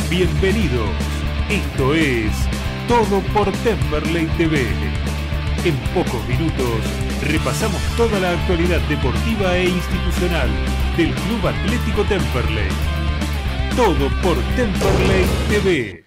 Bienvenidos. Esto es Todo por Temperley TV. En pocos minutos repasamos toda la actualidad deportiva e institucional del Club Atlético Temperley. Todo por Temperley TV.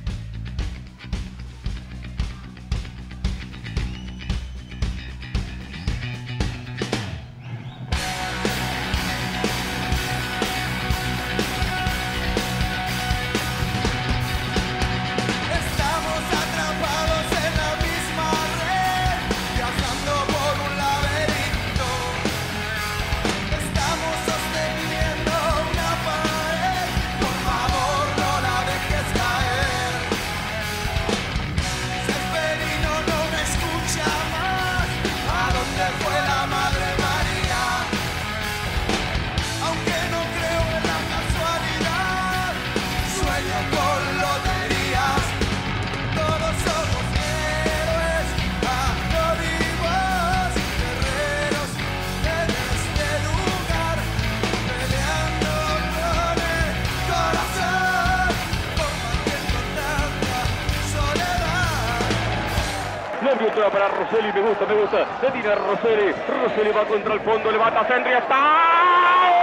Para Rosselli, me gusta, le tira Rosselli va contra el fondo, levanta Sendri, está...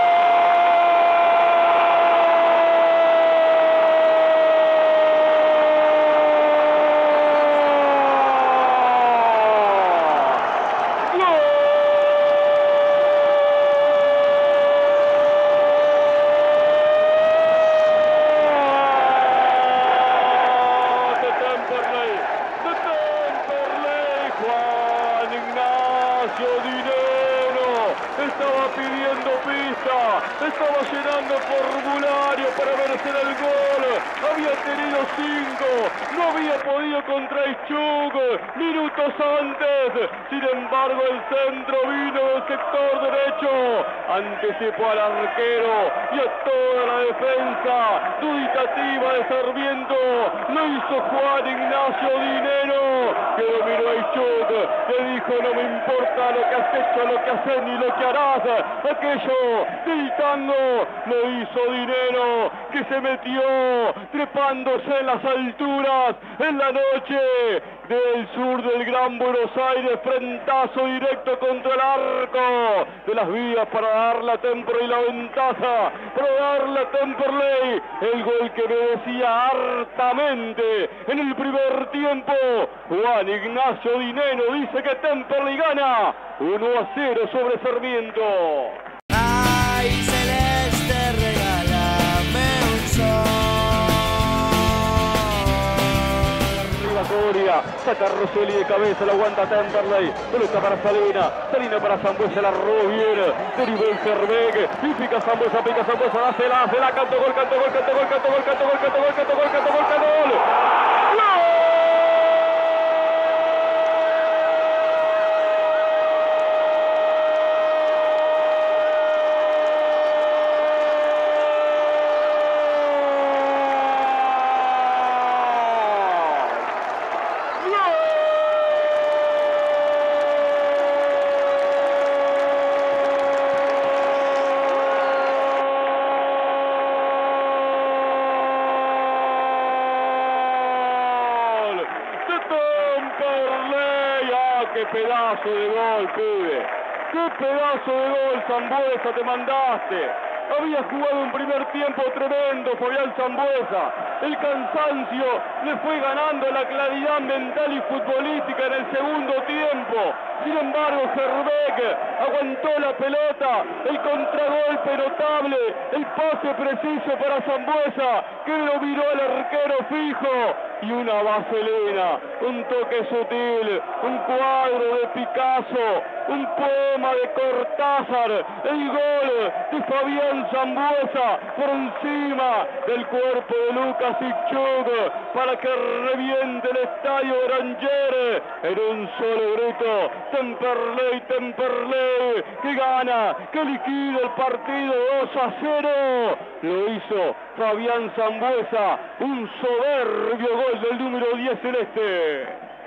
Estaba pidiendo pista, estaba llenando formulario para merecer el gol, había tenido 5, no había podido contra Ischug minutos antes, sin embargo el centro vino del sector derecho, anticipó al arquero y a toda la defensa duditativa de Sarmiento, lo hizo Juan Ignacio Dineno, que dominó a Ischug, le dijo no me importa lo que has hecho, lo que haces ni lo que harás, aquello del tango lo hizo Dineno, que se metió trepándose en las alturas en la noche del sur del Gran Buenos Aires, frentazo directo contra el arco de las vías para dar la Temperley la ventaja, para dar la Temperley el gol que merecía hartamente en el primer tiempo. Juan Ignacio Dineno dice que Temperley gana 1-0 sobre Sarmiento. Ay, celeste, regálame un sol. Coria, saca Rosselli de cabeza, la aguanta Temperley, pelota para Salina para Sambuesa, la robó bien, derivó el Cerveg, y pica Sambuesa, dásela, canto gol. ¡Qué pedazo de gol, pibe! ¡Qué pedazo de gol, Sambuesa, te mandaste! Había jugado un primer tiempo tremendo Fabián Sambuesa. El cansancio le fue ganando la claridad mental y futbolística en el segundo tiempo. Sin embargo, Cerveg aguantó la pelota, el contragolpe notable, el pase preciso para Sambuesa, que lo miró el arquero fijo, y una vaselina, un toque sutil, un cuadro de Picasso, un poema de Cortázar, el gol de Fabián Sambuesa por encima del cuerpo de Lucas Ischug para que reviente el estadio Granger en un solo grito. Temperley, que gana, que liquida el partido 2-0. Lo hizo Fabián Sambuesa, un soberbio gol del número 10 celeste.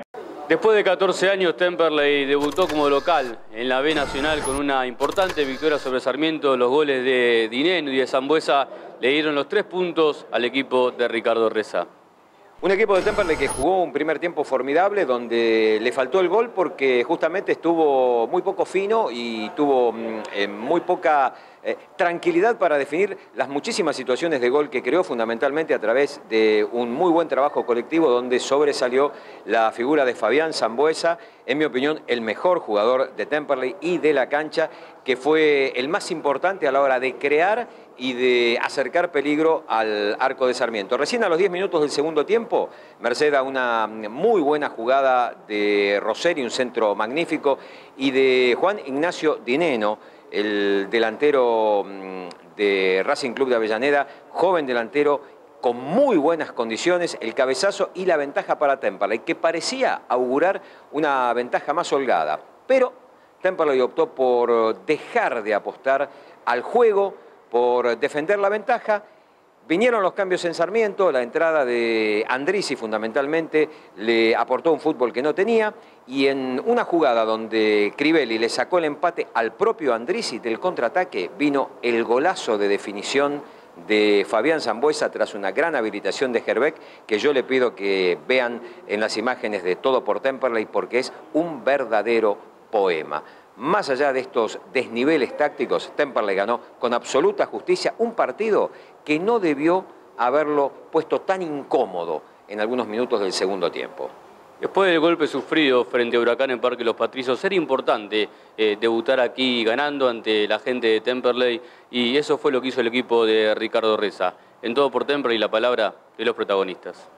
Después de 14 años, Temperley debutó como local en la B Nacional con una importante victoria sobre Sarmiento. Los goles de Dineno y de Sambuesa le dieron los 3 puntos al equipo de Ricardo Reza. Un equipo de Temperley que jugó un primer tiempo formidable donde le faltó el gol porque justamente estuvo muy poco fino y tuvo muy poca tranquilidad para definir las muchísimas situaciones de gol que creó, fundamentalmente a través de un muy buen trabajo colectivo donde sobresalió la figura de Fabián Sambuesa, en mi opinión el mejor jugador de Temperley y de la cancha, que fue el más importante a la hora de crear y de acercar peligro al arco de Sarmiento. Recién a los 10 minutos del segundo tiempo, merced a una muy buena jugada de Roseri, un centro magnífico, y de Juan Ignacio Dineno, el delantero de Racing Club de Avellaneda, joven delantero con muy buenas condiciones, el cabezazo y la ventaja para Temperley, que parecía augurar una ventaja más holgada. Pero Temperley optó por dejar de apostar al juego, por defender la ventaja. Vinieron los cambios en Sarmiento, la entrada de Andrisi fundamentalmente le aportó un fútbol que no tenía, y en una jugada donde Crivelli le sacó el empate al propio Andrisi, del contraataque vino el golazo de definición de Fabián Sambuesa tras una gran habilitación de Herbeck, que yo le pido que vean en las imágenes de Todo por Temperley porque es un verdadero poema. Más allá de estos desniveles tácticos, Temperley ganó con absoluta justicia un partido que no debió haberlo puesto tan incómodo en algunos minutos del segundo tiempo. Después del golpe sufrido frente a Huracán en Parque Los Patricios, era importante debutar aquí ganando ante la gente de Temperley, y eso fue lo que hizo el equipo de Ricardo Reza. En Todo por Temperley, la palabra de los protagonistas.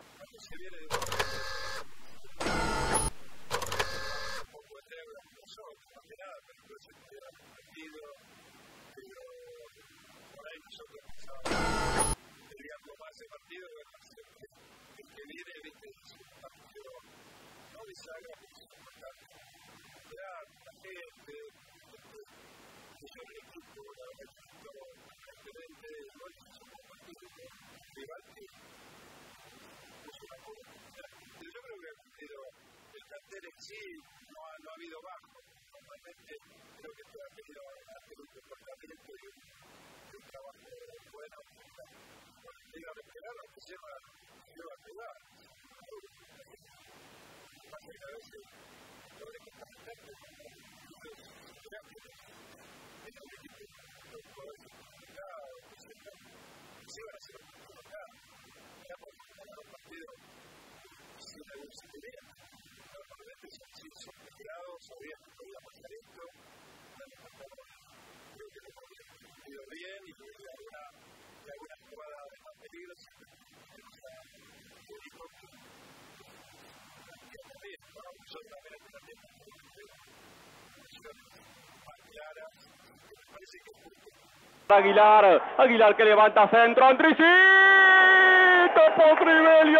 Sí, no ha habido bajo. Normalmente creo que ha tenido un comportamiento y un trabajo bueno. Diga de pegar, que lleva a pegar. Más que a veces, lo de que está intentando, es un equipo de oportunidad, se van a hacer oportunidad. Ya por ganar un partido sin algún sentimiento. Son retirados, sabían que podía pasar esto, creo que lo hemos ido bien y que alguna jugada de más peligro nosotros también más claras, me parece que es justo. Aguilar que levanta centro, Andrisi, tapó Crivelli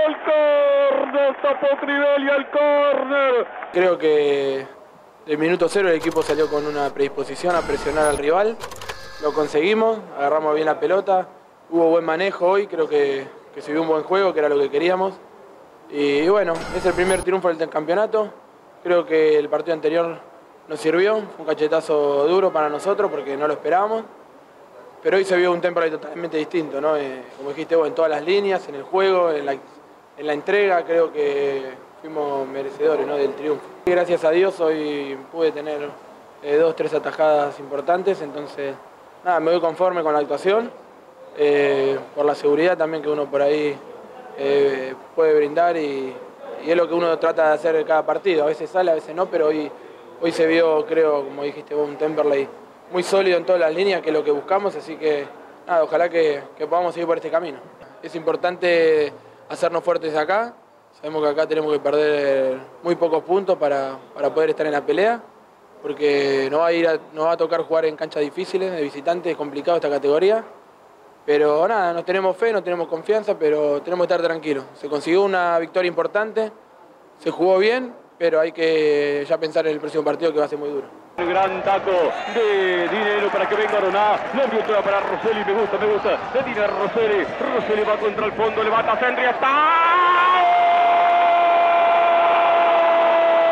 al córner, Creo que del minuto 0 el equipo salió con una predisposición a presionar al rival, lo conseguimos, agarramos bien la pelota, hubo buen manejo hoy, creo que se vio un buen juego, que era lo que queríamos, y bueno, es el primer triunfo del campeonato. Creo que el partido anterior nos sirvió, fue un cachetazo duro para nosotros porque no lo esperábamos. Pero hoy se vio un Temperley totalmente distinto, ¿no? Como dijiste vos, en todas las líneas, en el juego, en la entrega, creo que fuimos merecedores, ¿no?, del triunfo. Y gracias a Dios hoy pude tener 2 o 3 atajadas importantes, entonces nada, me voy conforme con la actuación, por la seguridad también que uno por ahí puede brindar y es lo que uno trata de hacer en cada partido. A veces sale, a veces no, pero hoy se vio, creo, como dijiste vos, un Temperley muy sólido en todas las líneas, que es lo que buscamos, así que nada, ojalá que podamos seguir por este camino. Es importante hacernos fuertes acá, sabemos que acá tenemos que perder muy pocos puntos para poder estar en la pelea, porque nos va a tocar jugar en canchas difíciles, de visitantes, es complicado esta categoría, pero nada, nos tenemos fe, nos tenemos confianza, pero tenemos que estar tranquilos. Se consiguió una victoria importante, se jugó bien, pero hay que ya pensar en el próximo partido, que va a ser muy duro. El gran taco de Dineno para que venga Roná. La envió para Roseli. Me gusta. Le tira Roseli. Roseli va contra el fondo. Levanta centro y está.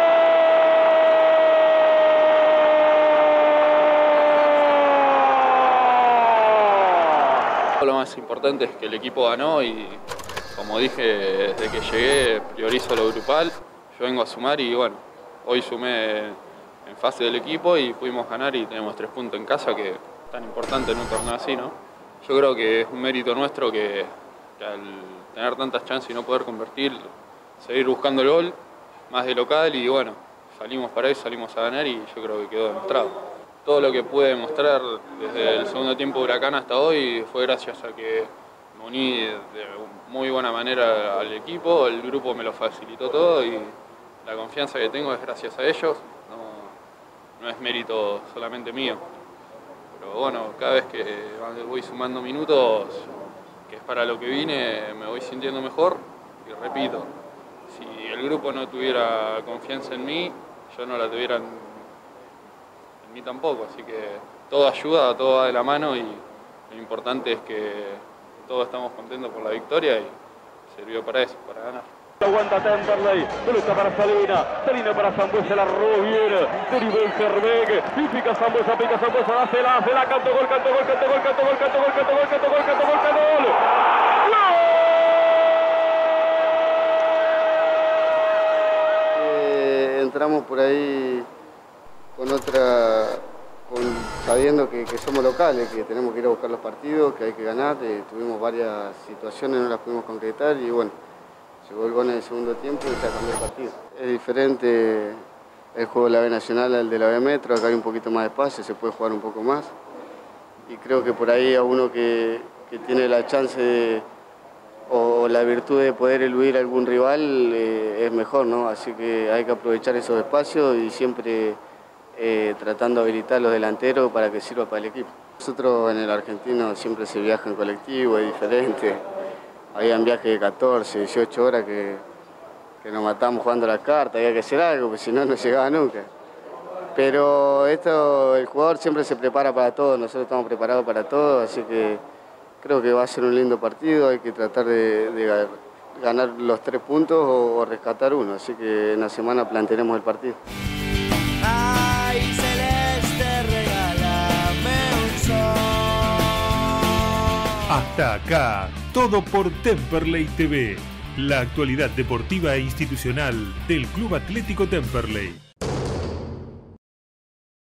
importante es que el equipo ganó y, como dije, desde que llegué priorizo lo grupal. Yo vengo a sumar y bueno, hoy sumé en fase del equipo y pudimos ganar y tenemos 3 puntos en casa, que es tan importante en un torneo así, ¿no? Yo creo que es un mérito nuestro que al tener tantas chances y no poder convertir, seguir buscando el gol, más de local, y bueno, salimos para eso, salimos a ganar y yo creo que quedó demostrado. Todo lo que pude demostrar desde el segundo tiempo de Huracán hasta hoy fue gracias a que me uní de muy buena manera al equipo, el grupo me lo facilitó todo y la confianza que tengo es gracias a ellos, no es mérito solamente mío. Pero bueno, cada vez que voy sumando minutos, que es para lo que vine, me voy sintiendo mejor y repito, si el grupo no tuviera confianza en mí, yo no la tuviera en mí tampoco, así que todo ayuda, todo va de la mano y lo importante es que todos estamos contentos por la victoria y sirvió para eso, para ganar. Aguanta Temperley, pelota para Salina para Sambuesa, la robó bien, derivó el Cervec, y pica Sambuesa, dásela, canto gol, entramos por ahí sabiendo que somos locales, que tenemos que ir a buscar los partidos, que hay que ganar, tuvimos varias situaciones, no las pudimos concretar y bueno, llegó el gol en el segundo tiempo y se cambió el partido. Es diferente el juego de la B Nacional al de la B Metro, acá hay un poquito más de espacio, se puede jugar un poco más. Y creo que por ahí a uno que tiene la chance o la virtud de poder eludir a algún rival es mejor, ¿no? Así que hay que aprovechar esos espacios y siempre tratando de habilitar los delanteros para que sirva para el equipo. Nosotros en el argentino siempre se viaja en colectivo, es diferente. Habían viajes de 14, 18 horas que nos matamos jugando las cartas, había que hacer algo, porque si no, no llegaba nunca. Pero el jugador siempre se prepara para todo, nosotros estamos preparados para todo, así que creo que va a ser un lindo partido, hay que tratar de ganar los 3 puntos o rescatar uno, así que en la semana plantearemos el partido. Ay, celeste, regálame un sol. Hasta acá, todo por Temperley TV, la actualidad deportiva e institucional del Club Atlético Temperley.